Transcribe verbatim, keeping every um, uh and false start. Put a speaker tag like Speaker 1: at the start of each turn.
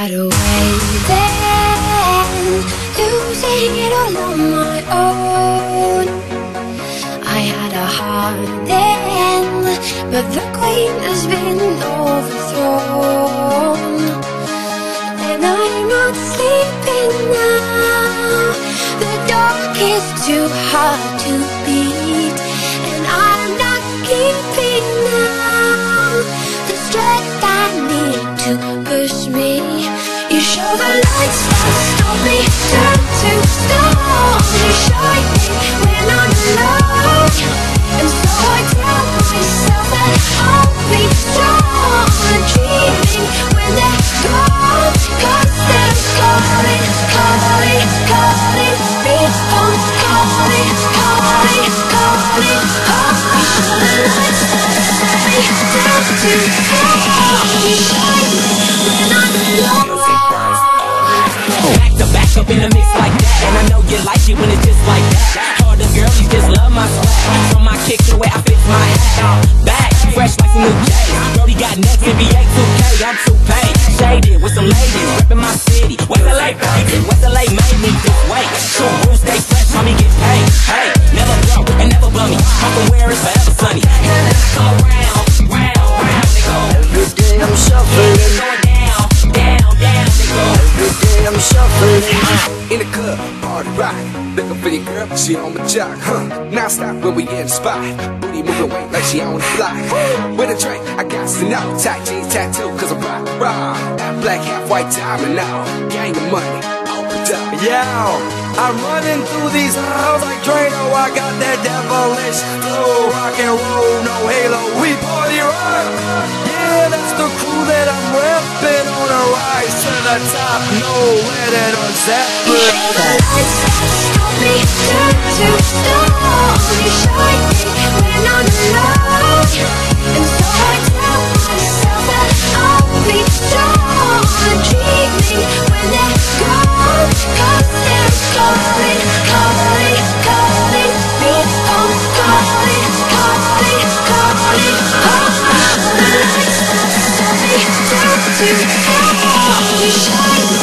Speaker 1: got away then, losing it all on my own. I had a heart then, but the queen has been overthrown. And I'm not sleeping now, the dark is too hard to beat. And I'm not keeping now the strength I need to push me. You show the lights that stop me, turn to stone. You shine me when I'm alone, and so I tell myself that I'll be strong. I'm dreaming when they're gone, cause they're calling, calling, calling me home. Calling, calling, calling home. You show the lights that stop me, turn to stone. You shine me when I'm alone.
Speaker 2: Back to back up in a mix like that, and I know you like it when it's just like that. Harder girl, you just love my swag. From my kicks the way I fix my hat. Back, fresh like some new J's. Brody got next, N B A two K, I'm too paid. Shaded with some ladies, reppin' my city. West L A, baby, West L A made me this way. True rules stay fresh, mommy get paid. Hey, never broke and never bummy. I can wear it forever sunny. And then I come around, round, round, they go.
Speaker 3: Every day I'm shuffling,
Speaker 2: going down, down, down, they go.
Speaker 3: every day I'm shuffling.
Speaker 4: In the club, party rock, looking for your girl, she on my jock, huh? Now stop when we in the spot, booty moving weight like she on the block. With a drink, I got to know, tight jeans tattoo, cause I'm rock, rock. Half black, half white diamond now, gang of money, opened up.
Speaker 3: Yeah, I'm running through these halls like Drano. I got that devilish flow, rock and roll, no halo, we party rock. Yeah, that's the crew that I'm reppin' on a rise to the top. No letting on
Speaker 1: You show the lights that stop me, turn to stone. You shine me when I'm alone, and so I tell myself that I'll be strong. I'm dreaming when they're gone, cause they're calling, calling, calling me home. Calling, calling, calling home. You show the lights that stop me, turn to stone. You shine me